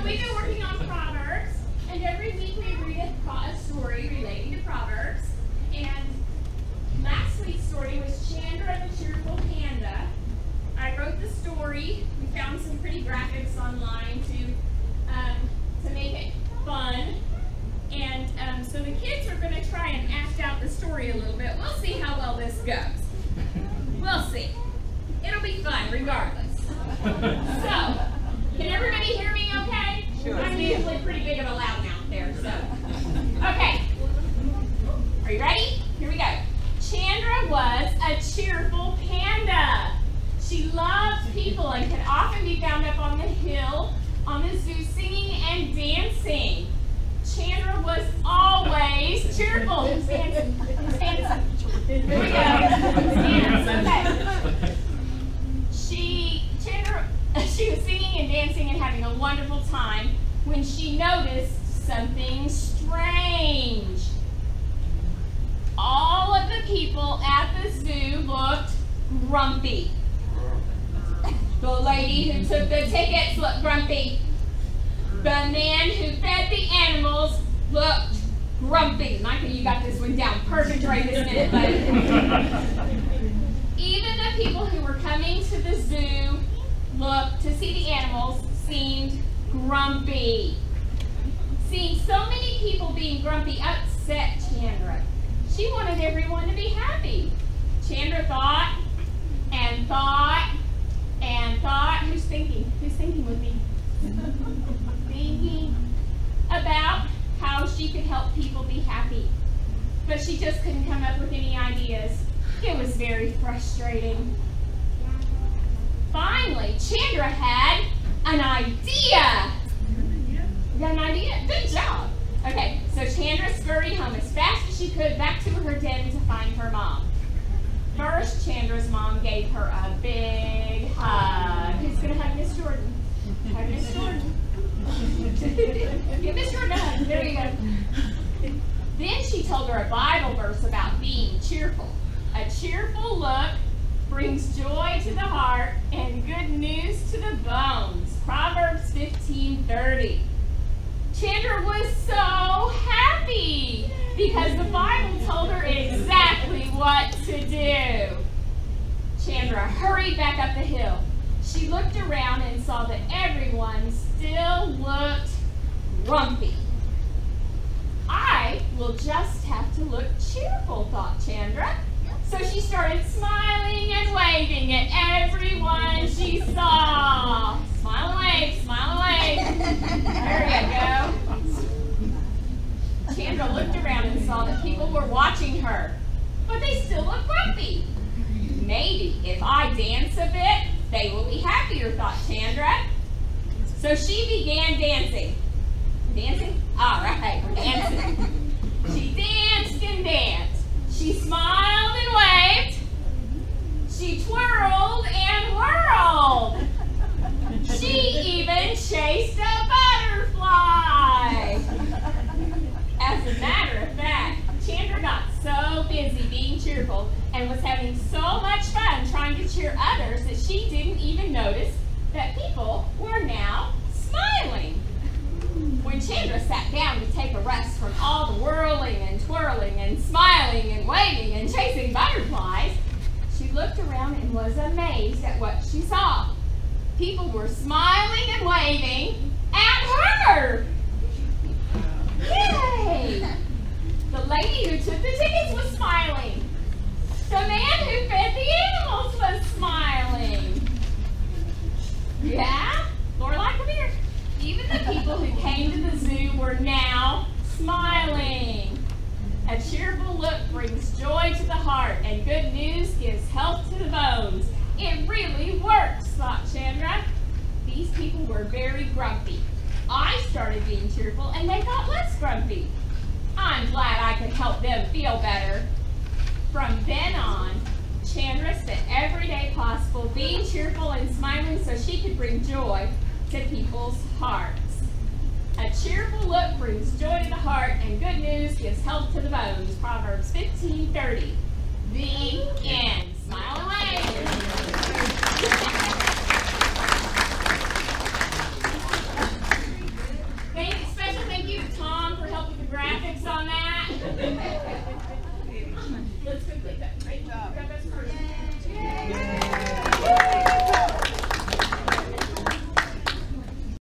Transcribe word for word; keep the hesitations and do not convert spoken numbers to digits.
we've been working on Proverbs, and every week we read a, a story relating to Proverbs. And last week's story was Chandra the Cheerful Panda. I wrote the story. We found some pretty graphics online to um, to make it fun. And um, so the kids are going to try and act out the story a little bit. We'll see how well this goes. We'll see. It'll be fun regardless. So, can everybody hear me okay? Sure. I'm usually pretty big of a loudmouth there, so. Okay. Are you ready? Here we go. Chandra was a cheerful panda. She loved people and could often be found up on the hill on the zoo singing and dancing. Chandra was always cheerful. Who's dancing? Who's dancing? Here we go. Dance. Okay. She, Chandra, she was singing and dancing and having a wonderful time when she noticed something strange. All of the people at the zoo looked grumpy. The lady who took the tickets looked grumpy. The man who fed the animals looked grumpy. Michael, you got this one down perfect right this minute, buddy. Even the people who were coming to the zoo looked to see the animals seemed grumpy. Seeing so many people being grumpy upset Chandra. She wanted everyone to be happy. Chandra thought and thought and thought. Who's thinking? Who's thinking with me? Thinking about how she could help people be happy. But she just couldn't come up with any ideas. It was very frustrating. Finally, Chandra had an idea. You got an idea? Good job. Okay, so Chandra scurried home as fast as she could back to her den to find her mom. First, Chandra's mom gave her a big hug. Who's going to hug Miss Jordan? Hug Miss Jordan. Give Miss Jordan a hug. There you go. Then she told her a Bible verse about being cheerful. A cheerful look brings joy to the heart and good news to the bones. Proverbs fifteen thirty. Chandra was so happy because the Bible told her exactly what to do. Chandra hurried back up the hill. She looked around and saw that everyone still looked grumpy. I will just have to look cheerful, thought Chandra. So she started smiling and waving at everyone she saw. Smile and wave, smile and wave. There you go. Chandra looked around and saw that people were watching her, but they still looked grumpy. Maybe if I dance a bit, they will be happier, thought Chandra. So she began dancing. Dancing? All right, we're dancing. She danced and danced. She smiled and waved. She twirled and whirled. She even chased a butterfly. As a matter of fact, Chandra got so busy being cheerful and was having so much fun trying to cheer others that she didn't even notice that people were now smiling. When Chandra sat down to take a rest from all the whirling and twirling and smiling and waving and chasing butterflies, she looked around and was amazed at what she saw. People were smiling and waving at her. Yay! The lady who took the tickets was smiling. The man who fed the animals was smiling. Yeah? Lorelai, come here. Even the people who came to the zoo were now smiling. A cheerful look brings joy to the heart, and good news gives health to the bones. It really works, thought Chandra. These people were very grumpy. I started being cheerful, and they got less grumpy. I'm glad I could help them feel better. From then on, Chandra spent every day possible being cheerful and smiling so she could bring joy to people's hearts. A cheerful look brings joy to the heart, and good news gives health to the bones. Proverbs fifteen thirty. The end. Smile and wave.